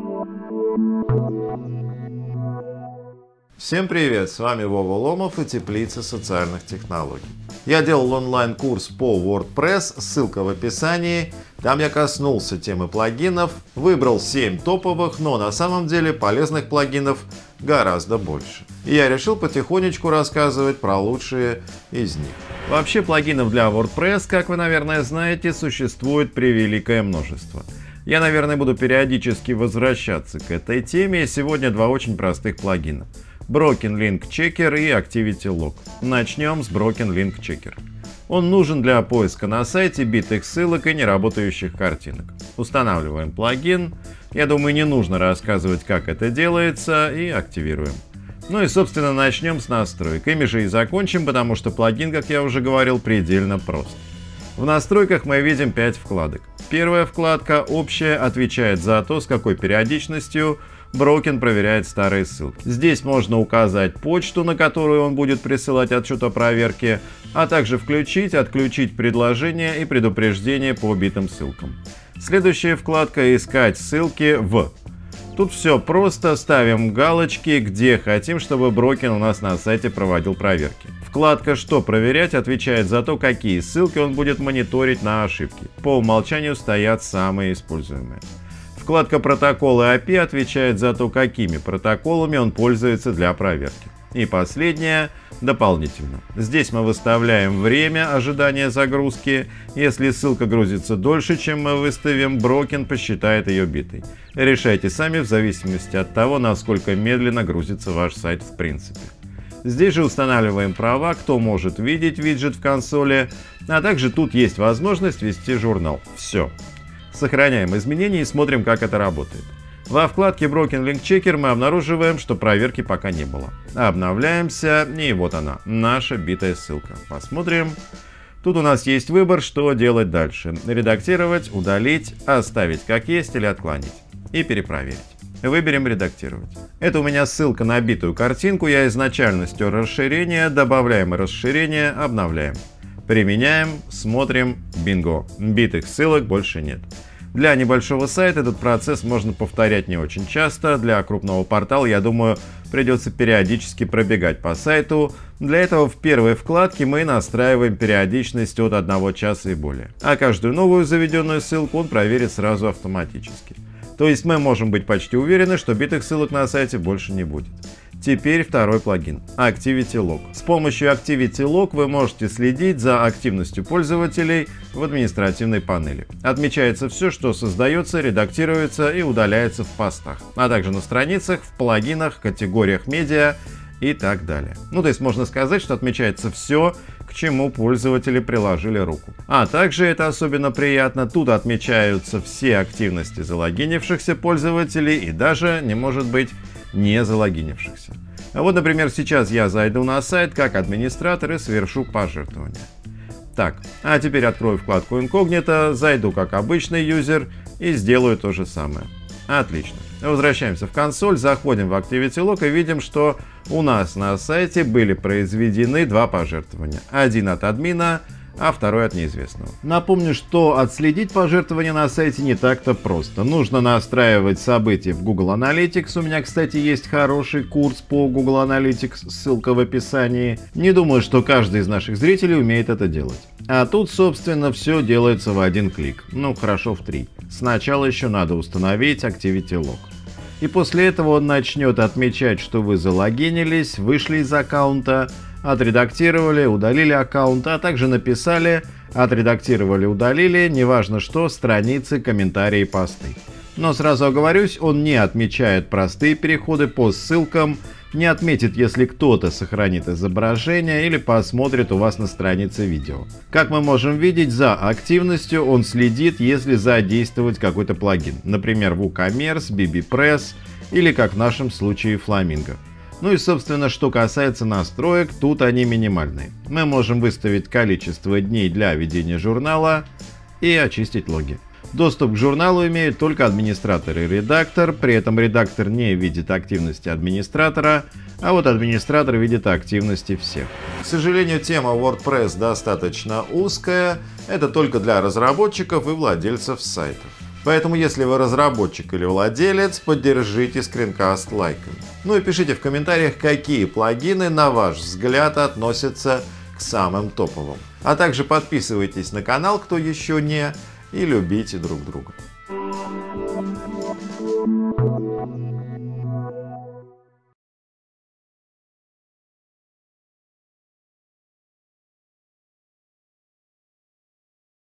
Всем привет, с вами Вова Ломов и Теплица социальных технологий. Я делал онлайн-курс по WordPress, ссылка в описании. Там я коснулся темы плагинов, выбрал 7 топовых, но на самом деле полезных плагинов гораздо больше. И я решил потихонечку рассказывать про лучшие из них. Вообще плагинов для WordPress, как вы, наверное, знаете, существует превеликое множество. Я, наверное, буду периодически возвращаться к этой теме. Сегодня два очень простых плагина. Broken Link Checker и Activity Log. Начнем с Broken Link Checker. Он нужен для поиска на сайте битых ссылок и неработающих картинок. Устанавливаем плагин. Я думаю, не нужно рассказывать, как это делается, и активируем. Ну и, собственно, начнем с настроек. Ими же и закончим, потому что плагин, как я уже говорил, предельно прост. В настройках мы видим 5 вкладок. Первая вкладка «Общая» отвечает за то, с какой периодичностью Broken проверяет старые ссылки. Здесь можно указать почту, на которую он будет присылать отчет о проверке, а также включить, отключить предложения и предупреждения по битым ссылкам. Следующая вкладка «Искать ссылки в». Тут все просто, ставим галочки, где хотим, чтобы Broken у нас на сайте проводил проверки. Вкладка «Что проверять» отвечает за то, какие ссылки он будет мониторить на ошибки. По умолчанию стоят самые используемые. Вкладка «Протоколы API» отвечает за то, какими протоколами он пользуется для проверки. И последняя – дополнительно. Здесь мы выставляем время ожидания загрузки. Если ссылка грузится дольше, чем мы выставим, Broken посчитает ее битой. Решайте сами в зависимости от того, насколько медленно грузится ваш сайт в принципе. Здесь же устанавливаем права, кто может видеть виджет в консоли, а также тут есть возможность вести журнал. Все. Сохраняем изменения и смотрим, как это работает. Во вкладке Broken Link Checker мы обнаруживаем, что проверки пока не было. Обновляемся, и вот она, наша битая ссылка. Посмотрим. Тут у нас есть выбор, что делать дальше. Редактировать, удалить, оставить как есть или отклонить. И перепроверить. Выберем «Редактировать». Это у меня ссылка на битую картинку. Я изначально стер расширение, добавляем расширение, обновляем. Применяем, смотрим, бинго. Битых ссылок больше нет. Для небольшого сайта этот процесс можно повторять не очень часто. Для крупного портала, я думаю, придется периодически пробегать по сайту. Для этого в первой вкладке мы настраиваем периодичность от 1 часа и более. А каждую новую заведенную ссылку он проверит сразу автоматически. То есть мы можем быть почти уверены, что битых ссылок на сайте больше не будет. Теперь второй плагин – Activity Log. С помощью Activity Log вы можете следить за активностью пользователей в административной панели. Отмечается все, что создается, редактируется и удаляется в постах, а также на страницах, в плагинах, категориях медиа и так далее. Ну, то есть можно сказать, что отмечается все, к чему пользователи приложили руку. А также, это особенно приятно, тут отмечаются все активности залогинившихся пользователей и даже, не может быть, не залогинившихся. Вот, например, сейчас я зайду на сайт как администратор и совершу пожертвование. Так, а теперь открою вкладку инкогнито, зайду как обычный юзер и сделаю то же самое. Отлично. Возвращаемся в консоль, заходим в Activity Log и видим, что у нас на сайте были произведены два пожертвования. Один от админа, а второй от неизвестного. Напомню, что отследить пожертвования на сайте не так-то просто. Нужно настраивать события в Google Analytics. У меня, кстати, есть хороший курс по Google Analytics, ссылка в описании. Не думаю, что каждый из наших зрителей умеет это делать. А тут, собственно, все делается в один клик. Ну, хорошо, в 3. Сначала еще надо установить Activity Log. И после этого он начнет отмечать, что вы залогинились, вышли из аккаунта, отредактировали, удалили аккаунт, а также написали, отредактировали, удалили, неважно что, страницы, комментарии, посты. Но сразу оговорюсь, он не отмечает простые переходы по ссылкам, не отметит, если кто-то сохранит изображение или посмотрит у вас на странице видео. Как мы можем видеть, за активностью он следит, если задействовать какой-то плагин, например, WooCommerce, bbPress или, как в нашем случае, Flamingo. Ну и, собственно, что касается настроек, тут они минимальные. Мы можем выставить количество дней для ведения журнала и очистить логи. Доступ к журналу имеют только администратор и редактор, при этом редактор не видит активности администратора, а вот администратор видит активности всех. К сожалению, тема WordPress достаточно узкая, это только для разработчиков и владельцев сайтов. Поэтому, если вы разработчик или владелец, поддержите скринкаст лайками. Ну и пишите в комментариях, какие плагины, на ваш взгляд, относятся к самым топовым. А также подписывайтесь на канал, кто еще не, и любите друг друга.